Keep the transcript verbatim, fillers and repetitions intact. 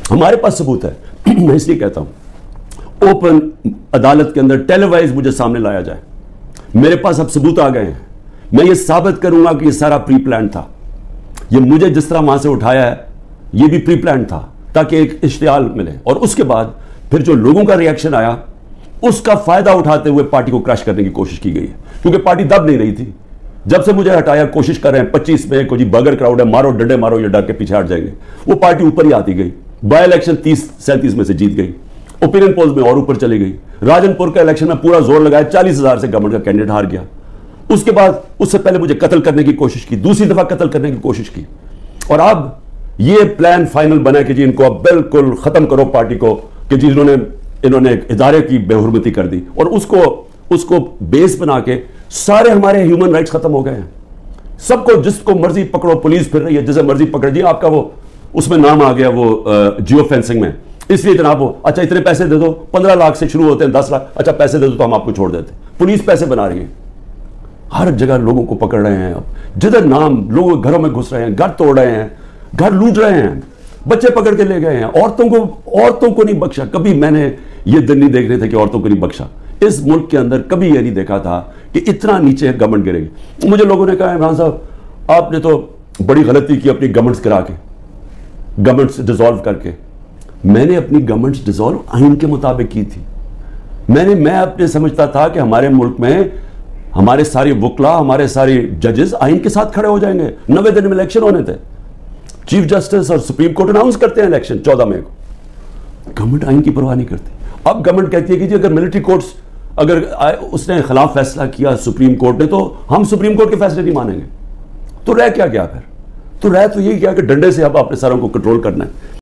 हमारे पास सबूत है। मैं इसलिए कहता हूं ओपन अदालत के अंदर टेलीवाइज मुझे सामने लाया जाए। मेरे पास अब सबूत आ गए हैं। मैं ये साबित करूंगा कि ये सारा प्री प्लान था। ये मुझे जिस तरह वहां से उठाया है ये भी प्री प्लान था ताकि एक इश्तियाल मिले, और उसके बाद फिर जो लोगों का रिएक्शन आया उसका फायदा उठाते हुए पार्टी को क्रश करने की कोशिश की गई है, क्योंकि पार्टी दब नहीं रही थी। जब से मुझे हटाया कोशिश कर रहे हैं पच्चीस में को जी बगर क्राउड है, मारो डंडे मारो, ये डर के पीछे हट जाएंगे, वो पार्टी ऊपर ही आती गई। बाय इलेक्शन तीस सैंतीस में से जीत गई, ओपिनियन पोल्स में और ऊपर चली गई। राजनपुर का इलेक्शन में पूरा जोर लगाया, चालीस हजार से गवर्नमेंट का कैंडिडेट हार गया। उसके बाद उससे पहले मुझे कत्ल करने की कोशिश की, दूसरी दफा कत्ल करने की कोशिश की, और अब ये प्लान फाइनल बना कि जी इनको अब बिल्कुल खत्म करो पार्टी को, कि जी इन्होंने इन्होंने इदारे की बेहुरमती कर दी, और उसको उसको बेस बना के सारे हमारे ह्यूमन राइट्स खत्म हो गए हैं। सबको जिसको मर्जी पकड़ो, पुलिस फिर रही है जिसे मर्जी पकड़ जी, आपका वो उसमें नाम आ गया वो जियो फेंसिंग में, इसलिए जनाब वो अच्छा इतने पैसे दे दो, पंद्रह लाख से शुरू होते हैं दस लाख, अच्छा पैसे दे दो तो हम आपको छोड़ देते। पुलिस पैसे बना रही है, हर जगह लोगों को पकड़ रहे हैं। अब जिधर नाम लोग घरों में घुस रहे हैं, घर तोड़ रहे हैं, घर लूट रहे हैं, बच्चे पकड़ के ले गए हैं, औरतों को औरतों को नहीं बख्शा। कभी मैंने ये दिन नहीं देख रहे थे कि औरतों को नहीं बख्शा। इस मुल्क के अंदर कभी ये नहीं देखा था कि इतना नीचे गवर्नमेंट गिरेगी। मुझे लोगों ने कहा इमरान साहब आपने तो बड़ी गलती की अपनी गवर्नमेंट्स गिरा के, गवर्नमेंट्स डिसॉल्व करके। मैंने अपनी गवर्नमेंट्स डिसॉल्व आइन के मुताबिक की थी। मैंने मैं अपने समझता था कि हमारे मुल्क में हमारे सारे वकला, हमारे सारे जजेस आइन के साथ खड़े हो जाएंगे। नब्बे दिन में इलेक्शन होने थे, चीफ जस्टिस और सुप्रीम कोर्ट अनाउंस करते हैं इलेक्शन चौदह मई को। गवर्नमेंट आइन की परवाह नहीं करती। अब गवर्नमेंट कहती है कि जी अगर मिलिट्री कोर्ट्स अगर उसने खिलाफ फैसला किया सुप्रीम कोर्ट ने, तो हम सुप्रीम कोर्ट के फैसले नहीं मानेंगे। तो रह क्या गया फिर? तो रह तो यही क्या कि डंडे से अब अपने सरों को कंट्रोल करना है।